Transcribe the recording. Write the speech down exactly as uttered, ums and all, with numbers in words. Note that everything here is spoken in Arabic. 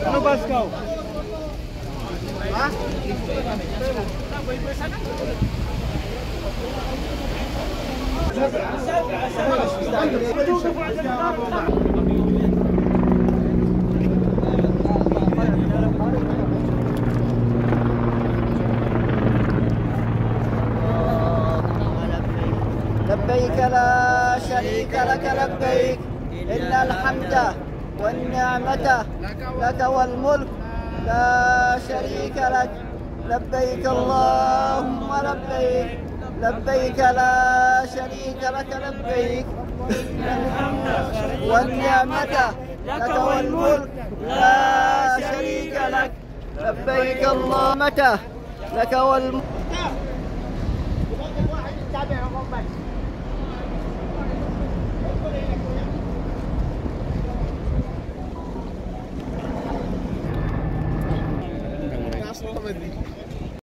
Ano bas kau? Hah? لبيك لا شريك لك لبيك إن الحمد والنعمة لك والملك لا شريك لك لبيك اللهم لبيك لبيك لا شريك لك لبيك والنعمة لك والملك لا شريك لك لبيك اللهم لك والملك.